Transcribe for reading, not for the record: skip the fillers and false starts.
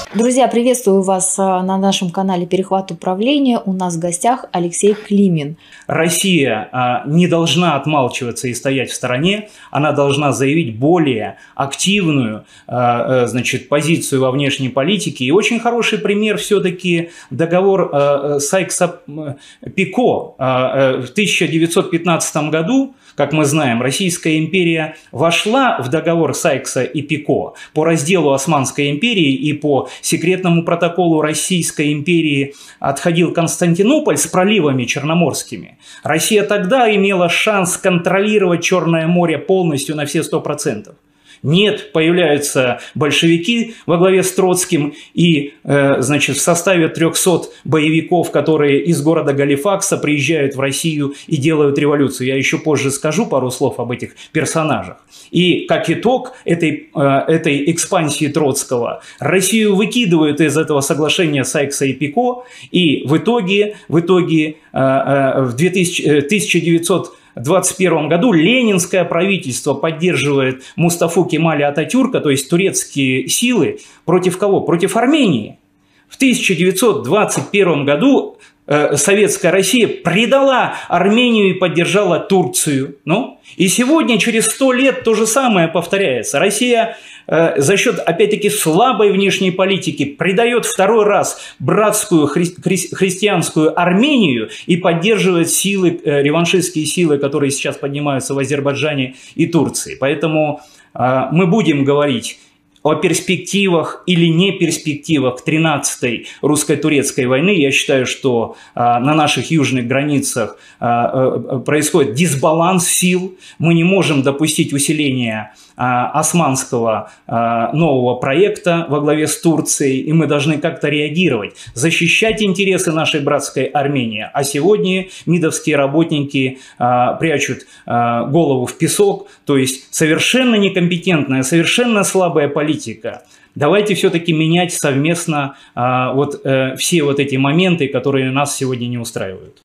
Друзья, приветствую вас на нашем канале «Перехват управления». У нас в гостях Алексей Климин. Россия не должна отмалчиваться и стоять в стороне, она должна заявить более активную позицию во внешней политике. И очень хороший пример все-таки договор Сайкса-Пико. В 1915 году, как мы знаем, Российская империя вошла в договор Сайкса и Пико по разделу Османской империи, и по секретному протоколу Российской империи отходил Константинополь с проливами черноморскими. Россия тогда имела шанс контролировать Черное море полностью на все 100%. Нет, появляются большевики во главе с Троцким и, в составе 300 боевиков, которые из города Галифакса приезжают в Россию и делают революцию. Я еще позже скажу пару слов об этих персонажах. И как итог этой экспансии Троцкого, Россию выкидывают из этого соглашения Сайкса и Пико, и в итоге в 1921 году ленинское правительство поддерживает Мустафу Кемаля Ататюрка, то есть турецкие силы, против кого? Против Армении. В 1921 году Советская Россия предала Армению и поддержала Турцию. И сегодня, через 100 лет, то же самое повторяется. Россия за счет, опять-таки, слабой внешней политики предает второй раз братскую христианскую Армению и поддерживает силы, реваншистские силы, которые сейчас поднимаются в Азербайджане и Турции. Поэтому мы будем говорить о перспективах или не перспективах 13-й русско-турецкой войны. Я считаю, что на наших южных границах происходит дисбаланс сил. Мы не можем допустить усиления османского нового проекта во главе с Турцией, и мы должны как-то реагировать, защищать интересы нашей братской Армении. А сегодня мидовские работники прячут голову в песок, то есть совершенно некомпетентная, совершенно слабая политика. Давайте все-таки менять совместно все вот эти моменты, которые нас сегодня не устраивают.